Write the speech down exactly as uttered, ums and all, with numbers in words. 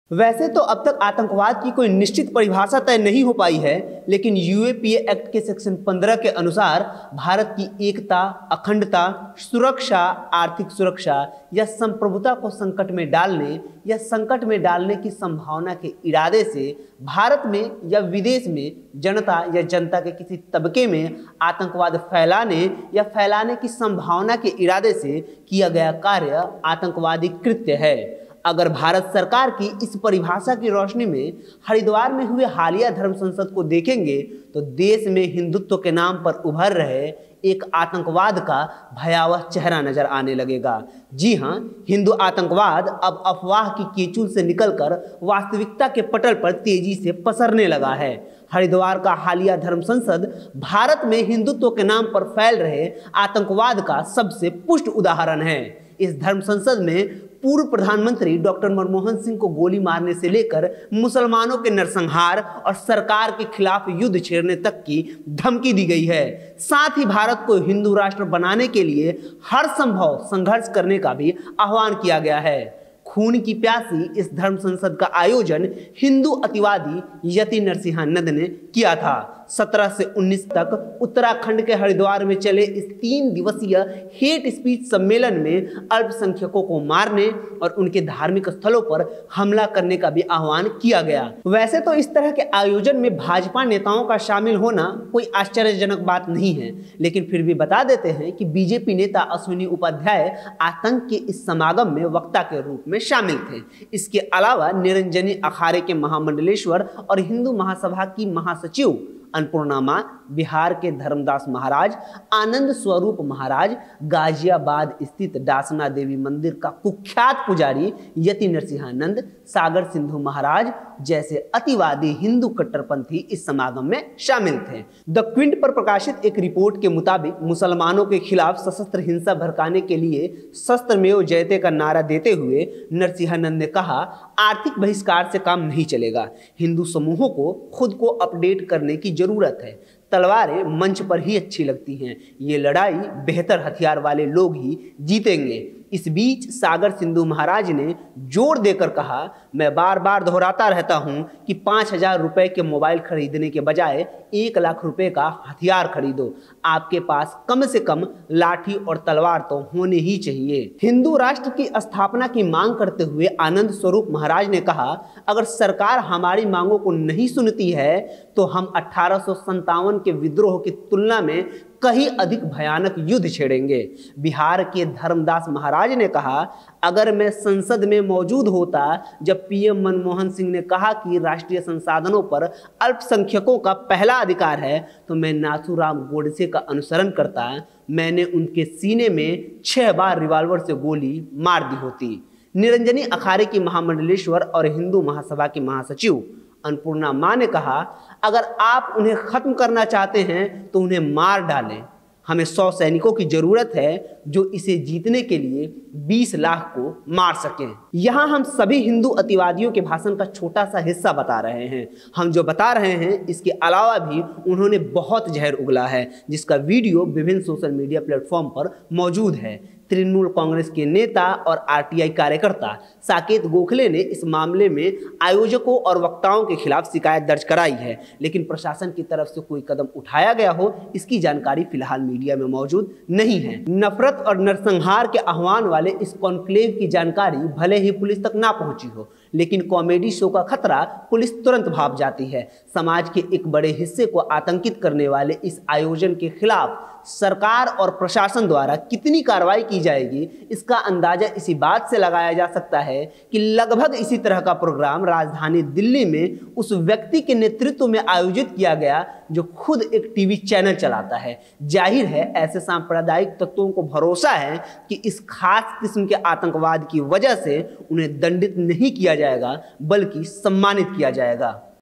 वैसे तो अब तक आतंकवाद की कोई निश्चित परिभाषा तय नहीं हो पाई है, लेकिन यूएपीए एक्ट के सेक्शन पंद्रह के अनुसार भारत की एकता, अखंडता, सुरक्षा, आर्थिक सुरक्षा या संप्रभुता को संकट में डालने या संकट में डालने की संभावना के इरादे से भारत में या विदेश में जनता या जनता के किसी तबके में आतंकवाद फैलाने या फैलाने की संभावना के इरादे से किया गया कार्य आतंकवादी कृत्य है। अगर भारत सरकार की इस परिभाषा की रोशनी में हरिद्वार में हुए हालिया धर्म संसद को देखेंगे तो देश में हिंदुत्व के नाम पर उभर रहे एक आतंकवाद का भयावह चेहरा नजर आने लगेगा। जी हां, हिंदू आतंकवाद अब अफवाह की कीचुल से निकलकर वास्तविकता के पटल पर तेजी से पसरने लगा है। हरिद्वार का हालिया धर्म संसद भारत में हिंदुत्व के नाम पर फैल रहे आतंकवाद का सबसे पुष्ट उदाहरण है। इस धर्म संसद में पूर्व प्रधानमंत्री डॉक्टर मनमोहन सिंह को गोली मारने से लेकर मुसलमानों के नरसंहार और सरकार के खिलाफ युद्ध छेड़ने तक की धमकी दी गई है। साथ ही भारत को हिंदू राष्ट्र बनाने के लिए हर संभव संघर्ष करने का भी आह्वान किया गया है। खून की प्यासी इस धर्म संसद का आयोजन हिंदू अतिवादी यति नरसिंहानंद ने किया था। सत्रह से उन्नीस तक उत्तराखंड के हरिद्वार में चले इस तीन दिवसीय हेट स्पीच सम्मेलन में अल्पसंख्यकों को मारने और उनके धार्मिक स्थलों पर हमला करने का भी आह्वान किया गया। वैसे तो इस तरह के आयोजन में भाजपा नेताओं का शामिल होना कोई आश्चर्यजनक बात नहीं है, लेकिन फिर भी बता देते हैं कि बीजेपी नेता अश्विनी उपाध्याय आतंक के इस समागम में वक्ता के रूप में शामिल थे। इसके अलावा निरंजनी अखाड़े के महामंडलेश्वर और हिंदू महासभा की महासचिव अन्नपूर्णा मां, बिहार के धर्मदास महाराज, आनंद स्वरूप महाराज, गाजियाबाद स्थित डासना देवी मंदिर का कुख्यात पुजारी यति नरसिंहानंद, सागर सिंधु महाराज जैसे अतिवादी हिंदू कट्टरपंथी इस समागम में शामिल थे। द क्विंट पर प्रकाशित एक रिपोर्ट के मुताबिक मुसलमानों के खिलाफ सशस्त्र हिंसा भड़काने के लिए शस्त्रमेव जयते का नारा देते हुए नरसिंहानंद ने कहा, आर्थिक बहिष्कार से काम नहीं चलेगा। हिंदू समूहों को खुद को अपडेट करने की जरूरत है। तलवारें मंच पर ही अच्छी लगती हैं। ये लड़ाई बेहतर हथियार वाले लोग ही जीतेंगे। इस बीच सागर सिंधु महाराज ने जोर देकर कहा, मैं बार बार दोहराता रहता हूं कि पाँच हजार रुपए के मोबाइल खरीदने के बजाय एक लाख रुपए का हथियार खरीदो। आपके पास कम से कम लाठी और तलवार तो होने ही चाहिए। हिंदू राष्ट्र की स्थापना की मांग करते हुए आनंद स्वरूप महाराज ने कहा, अगर सरकार हमारी मांगों को नहीं सुनती है तो हम अठारह सौ संतावन के विद्रोह की तुलना में कहीं अधिक भयानक युद्ध छेड़ेंगे। बिहार के धर्मदास महाराज ने कहा, अगर मैं संसद में मौजूद होता जब पीएम मनमोहन सिंह ने कहा कि राष्ट्रीय संसाधनों पर अल्पसंख्यकों का पहला अधिकार है तो मैं नाथूराम गोडसे का अनुसरण करता। मैंने उनके सीने में छह बार रिवॉल्वर से गोली मार दी होती। निरंजनी अखाड़े की महामंडलेश्वर और हिंदू महासभा की महासचिव अन्नपूर्णा मां ने कहा, अगर आप उन्हें खत्म करना चाहते हैं तो उन्हें मार डालें। हमें सौ सैनिकों की जरूरत है जो इसे जीतने के लिए बीस लाख को मार सकें। यहाँ हम सभी हिंदू अतिवादियों के भाषण का छोटा सा हिस्सा बता रहे हैं। हम जो बता रहे हैं इसके अलावा भी उन्होंने बहुत जहर उगला है, जिसका वीडियो विभिन्न सोशल मीडिया प्लेटफॉर्म पर मौजूद है। तृणमूल कांग्रेस के नेता और आरटीआई कार्यकर्ता साकेत गोखले ने इस मामले में आयोजकों और वक्ताओं के खिलाफ शिकायत दर्ज कराई है, लेकिन प्रशासन की तरफ से कोई कदम उठाया गया हो इसकी जानकारी फिलहाल मीडिया में मौजूद नहीं है। नफरत और नरसंहार के आह्वान वाले इस कॉन्क्लेव की जानकारी भले ही पुलिस तक ना पहुंची हो, लेकिन कॉमेडी शो का खतरा पुलिस तुरंत भाप जाती है। समाज के एक बड़े हिस्से को आतंकित करने वाले इस आयोजन के खिलाफ सरकार और प्रशासन द्वारा कितनी कार्रवाई की जाएगी इसका अंदाजा इसी बात से लगाया जा सकता है कि लगभग इसी तरह का प्रोग्राम राजधानी दिल्ली में उस व्यक्ति के नेतृत्व में आयोजित किया गया जो खुद एक टीवी चैनल चलाता है। जाहिर है ऐसे सांप्रदायिक तत्वों को भरोसा है कि इस खास किस्म के आतंकवाद की वजह से उन्हें दंडित नहीं किया जाएगा बल्कि सम्मानित किया जाएगा।